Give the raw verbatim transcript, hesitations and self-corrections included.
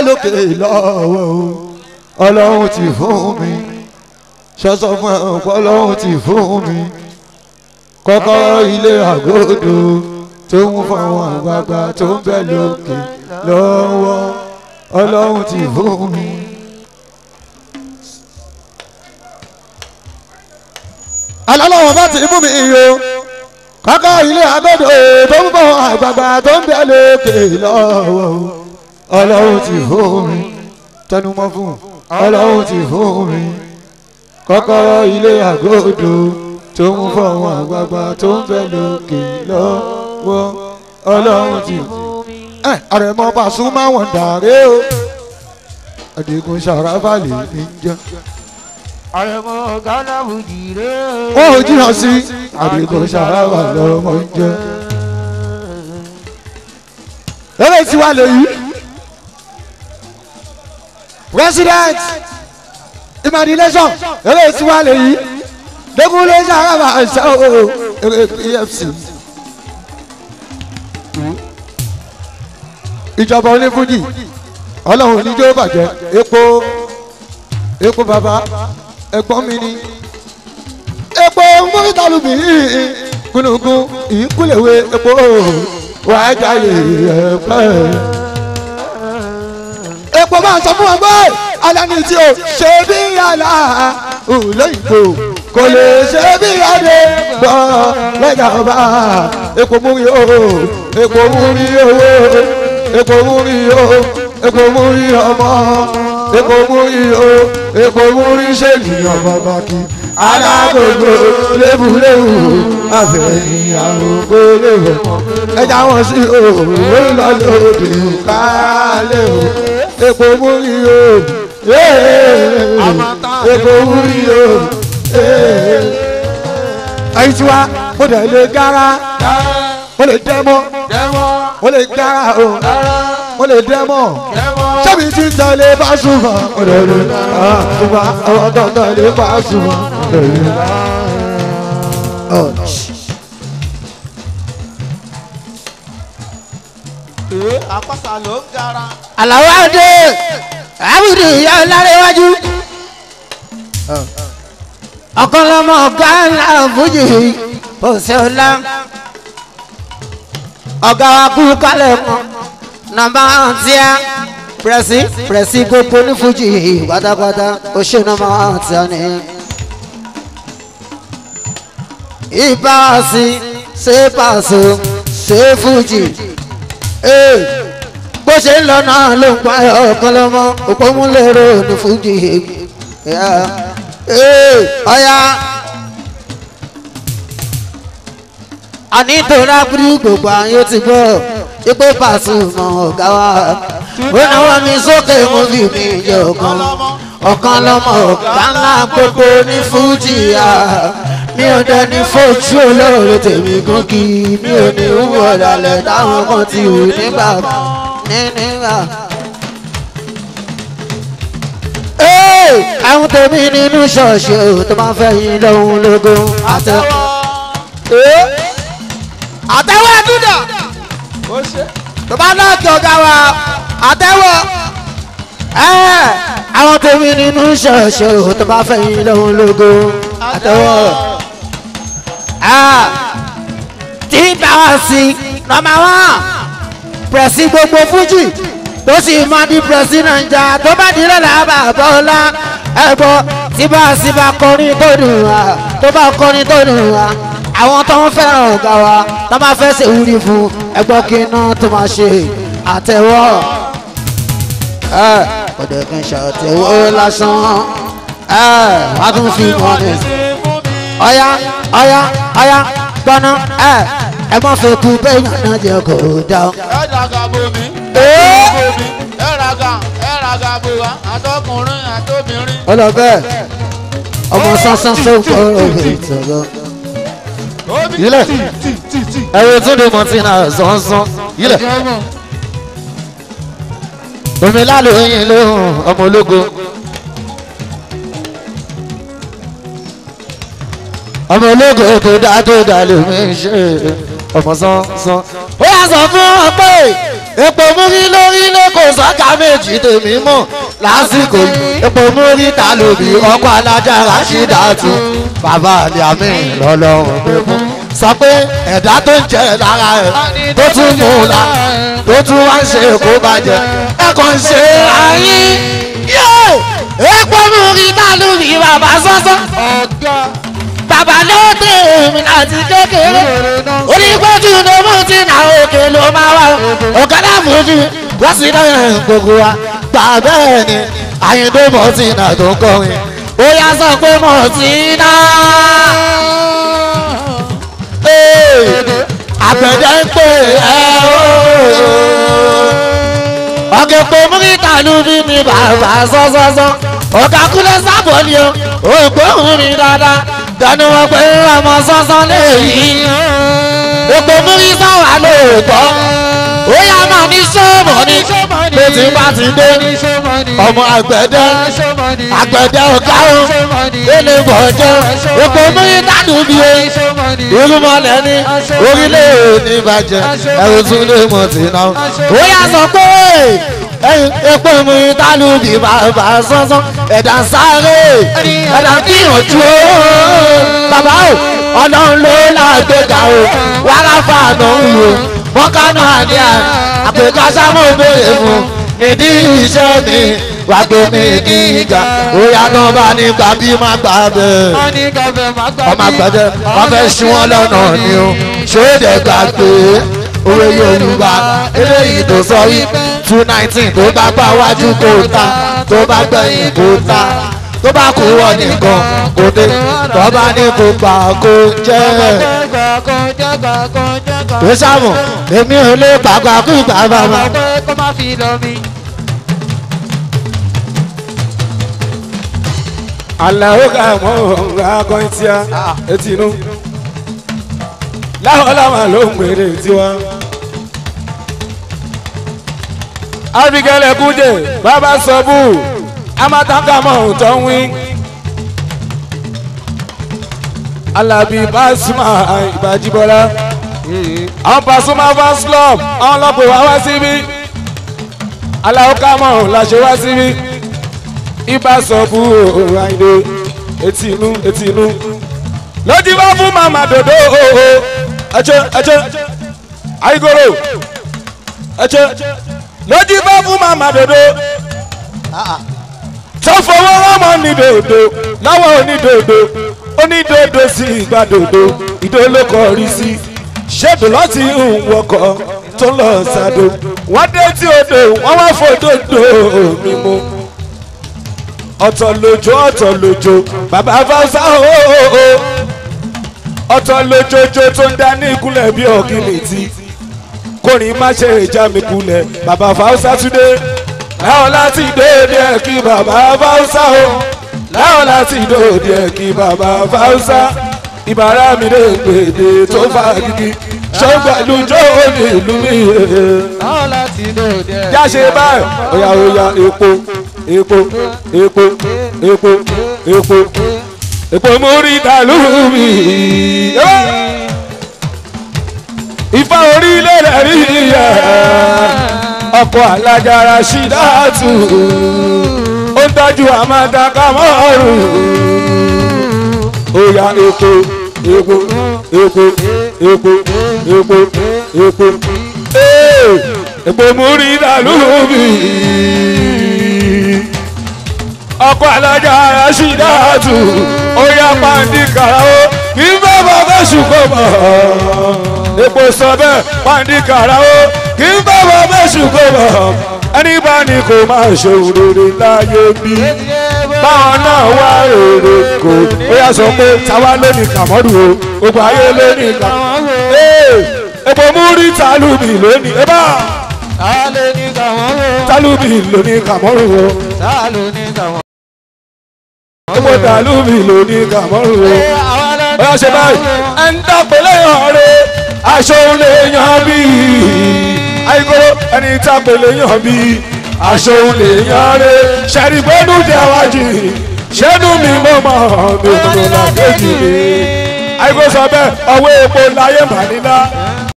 lókè lọ́wọ́ ọlọ́run ti fún mi ṣọ́sọ́ fún ẹ̀kọ́ ọlọ́run ti fún mi kọ́kọ́rọ́ ilé àgọ́dọ̀ tó ń fọwọ́n àgbààgbà tó ń bẹ lókè lọ́wọ́ ọlọ́run ti fún mi. alọ́lọ́wọ́ bá ti mú mi iyo kọ́kọ́ ilé àgọ́dọ̀ tó ń fọwọ́n àgbààgbà tó ń bẹ lókè lọ́wọ́ ọlọ́run ti fún mi tẹnumọ́ fún ọlọ́run ti fún mi kọ́kọ́rọ́ ilé àgọ́dọ̀ tó ń fọwọ́n àgbààgbà tó ń bẹ lókè lọ́wọ́ ọlọ́run ti fún mi. ẹ àrẹ̀mọ Pasuma wọn dàrẹ́ o Adigun Sarafa lè ní jẹ́. àrẹ̀mọ Ghana Fuji rẹ̀. ó jìnnà sí Adigun Sarafa lọ́mọ ń jẹ́. eré tí wàá lè yí. president imagination eré tí wàá lè yí. Degunle Sarafa ṣe o eré P F C. ìjọba onífújì ọlọ́run oníjó bàjẹ́ epo epo bàbá ẹ̀gbọ́n mi ni epo mọ́tàlùmí kúnukún ìkúlẹ̀wé epo wàá jáde ẹ̀pẹ́. epo máa sọ fún wa pé alani tí o ṣe bí yàrá olóyìnbó kò lè ṣe bí adé gbọ́ lẹ́gà ọba epo múri o epo múri owó epo múri o epo múri ọmọ epo múri o epo múri ṣèlìyàn bàbá kí alágbègbè lébùlébù àfẹ̀yìn àrògbó lébù ẹja wọn sí òwò lọ́lọ́dẹ kálẹ̀ o epo múri o epo múri o ẹyin tí wa mo dẹ̀ lè gara mo lè dẹ́mọ́ mo lè gara o mo lè dẹ́mọ́ sẹ́mi tí ń tẹ̀lé Pasuma mo lè lè àtúbà àwọn tó ń tẹ̀lé Pasuma mo lè lè. àpàṣà ló ń gara. àlàó àdé àbùdù ìyá ọlárẹ̀wájú ọ̀kan lọ́mọ Ghana Fuji ọ̀sẹ̀ ọ̀la ọ̀gá wa kú kálẹ̀ mọ́ nàmbá tíá pẹ̀rẹ̀sì pẹ̀rẹ̀sì gbogbo ní Fuji pátápátá ó ṣe nàmbá tíá ni. ìbáwásí ṣe pàṣẹ ṣe Fuji bó ṣe ń lọ náà ló ń pa ọ̀kan lọ́mọ òpómúlérò ní Fuji ọ̀ya àní tóra burú gbogbo àyè ti gbọ́ ipò Pasuma ọ̀gá wa ó náwó mi sókè mo fi mi jẹ ọ̀kan ọ̀kan lọ́mọ ọ̀gá ńlá gbogbo ní Fuji mi ò dẹni fojú olóore tèmi gún kí mi ò ní wú ọ̀dàlẹ̀ táwọn kan ti hù nígbà nígbà. àwọn tèmi nínú ṣọ́ọ̀ṣì ò tó máa fẹ́ yín lọ́hùn lógo àtẹ̀wọ́. àtẹ̀wọ́ ẹ̀dúdà tó bá náà kí ọ̀gá wa àtẹ̀wọ́. àwọn tèmi nínú ṣọ́ọ̀ṣì ò tó máa fẹ́ yín lọ́hùn lógo àtẹ̀wọ́. tí bá wá sí nọ́mbà wán pẹ̀sì gbogbo Fuji tó sì máa di pẹ̀sì Nàìjà tó bá di lọ́la bàbá ọlá ẹ̀gbọ́ tí bá a sì bá kọrin tó dùn wá tó bá kọrin tó dùn wá àwọn tó ń fẹ́ràn ọ̀gá wa tó máa fẹ́ ṣe wúri fún ẹ̀gbọ́ kí iná tó máa ṣe àtẹ̀wọ́ kò dé kí n ṣe àtẹ̀wọ́ lásán wá tún fi mọ́ ni ọ̀yá ọ̀yá ọ̀yá gbọ́ná ẹ má fẹ́ kú bẹ́ẹ̀ yànnà jẹ́ kó dá. ẹ dàgbà bomi ẹ bomi ẹ ràgà ẹ ràgà bò wá àtọkùnrin àtobìnrin. ọlọ́bẹ̀ ọmọ sánsán sọ́kọ̀ ọ̀rọ̀ ìtọ́gọ́. ilẹ̀ ẹ̀rọ tún lè mọ̀ tí náà sánsan ilẹ̀ omi lálẹ́ oyin lóhùn ọmọ ológo. ọmọ ológo tó dá tó dá lómi ṣe ọmọ sánsán. ó yà sọ fún ọ pé epo múrí lórí ló kò sọ́ka méjì tèmi mọ̀ lásìkò yìí epo múrí ta lóbi ọkọ̀ alájà Rashidatu bàbá àlìámì lọ́lọ́run pé fún sọ pé ẹ̀dá tó ń jẹ lára ẹ̀ tó tún mú un la tó tún wá ń ṣe kó bàjẹ́ ẹ kàn ṣe ayé epo múrí ta lóbi bàbá sọ́sọ́ bàbá ló dé èmi àti kékeré onígbójú ló mú tí nà òkè ló máa wá ọ̀kadà fújì wọ́n sì náà gbogbo wa gbà bẹ́ẹ̀ ni Àyìndé Mọ̀tínà tó ń kọrin ó yá sọ pé Mọ̀tínà àgbẹ̀dẹ ń pè ẹ́ ọ̀gẹ̀ pé múrítà ló bí mi bàbá sọ́sọ́sọ́ ọ̀gá kúlẹ̀ sábọ̀lì o ògbóhùn mi dáadáa dánú wọn pé ọmọ sọ́sọ́ lè yí epo múrí sáwà lóòótọ́ ó yá máa ní sọ́ọ̀mù ní pé tí bá ti dé ọmọ àgbẹ̀dẹ àgbẹ̀dẹ ọ̀gá o lélẹ̀ bọ̀jọ́ epo múrí dánú bí o irúmọlẹ̀ ní orílẹ̀ èdè ìbàjẹ́ ẹ̀rù tún lè mọ̀ sí náà ó yá sọ pé epo mi tálù bí bàbá sọ́sọ́ ẹ̀dá sáré ẹ̀dá gbìyànjú o bàbá o ọlọ́run ló lágbègbà o wàrà fàánù o mọ́kànnà àdíà àpèkásá mọ̀ béèrè fún ìdí iṣẹ́ mi wà gbé mi gíga òyà náà bá ní gbà bí má gbà bẹ́ẹ̀ ọmọ àgbẹ̀dẹ wọ́n fẹ́ ṣí wọn lọ́nà ni o ṣé ó dẹ̀ gbàgbé òwe Yorùbá eléyìí tó sọ wípé two nineteen tó bá gbà wájú kó ta tó bá gbẹ̀yìn kó ta tó bá kú wọ nìkan kò dé tó bá ní kó gbà kó jẹ́ tó sáwọn èmi ò lè gbàgbà kú bàbá ma. Aláwọ̀ ká mọ̀ ọ̀gá akọrin tí a etí inú láwọn láwọn ló ń gbèrè tiwa. Abigail Kuje bàbá sọ́bù amátàkà mọ̀ ọ̀tọ̀ ń wí. Alábí Pasuma Ìbàjìbọ́lá àwọn Pasuma fans club àwọn ọlọ́pàá wá wá síbí aláwọ̀ ká mọ̀ làṣẹ wá síbí ibà sọ́bù Àyìndé etí inú etí inú lójú bá fún màmá dòdò ẹ̀chẹ́ ẹ̀chẹ́ àyíkóró ẹ̀chẹ́ lójú bá fún màmá dòdò tó fọwọ́ rọ́mọ ní dòdò láwọ̀ onídòdò onídòdò sí ìgbà dòdò ìdó ló kọrí sí ṣèdò láti ń wọkọ̀ tó lọ sàdó wọ́n dé tí odò wọ́n wá fòdòdò mímú ọ̀tọ̀ lójó ọ̀tọ̀ lójó bàbá fáwọsá ooo ọ̀tọ̀ lójoojó tó ń dání ìkúnlẹ̀ bí ọ̀gìnìtì kórìn má ṣe ìjà mi kulẹ̀ bàbá fáwọsá túndé láwọn láti dòde ẹ̀ kí bàbá fáwọsá o láwọn láti dòde ẹ̀ kí bàbá fáwọsá ìbára mi lè gbèdé tó fà gidi ṣọ́gbàlú jó ní ìlú mi. jáṣe báyìí oya oya epo epo epo epo epo epo mórí dàlú mi. Ifá orílẹ̀ rẹ̀ rí yẹ ọkọ̀ alájà Rashidatu ó ń tọ́jú àmàdàkà mọ́rùn. Oya epo epo epo epo epo epo epo mórí dàlú mi. Ọkọ̀ alájà Rashidatu ó yá pàǹdì kàràó kí n bá bàbá ṣùkọ́ bọ̀. Epo sọ bẹ́ẹ̀ pàǹdì kàràó kí n bá bàbá ṣùkọ́ bọ̀. Ẹni bá ní kò máa ṣe òrèrè láyé bí báwọn náà wá èrè kò ó yá sọ pé táwa lónìí kàmọ́rù o gbogbo ayé lónìí kàmọ́rù. Epo múrí tálùbì lónìí ẹ bá tálùbì lónìí kàmọ́rù o. Epo tálùbì lónìí kàmọ́rù o. Ó yá ṣe báyìí ẹ ń dàpẹ̀lẹ̀ ọ̀rẹ́ aṣọ òun lè yan bí àyíkóró ẹni tàpẹ̀lẹ̀ yan bí aṣọ òun lè yan rẹ ṣẹ́rí gbẹ́nu jẹ́ wájú ṣẹ́nu mi mọ́ mọ́ mi ò lọ kejì mi. Àyíkó sọ bẹ́ẹ̀ ọwọ́ epo láyé màníná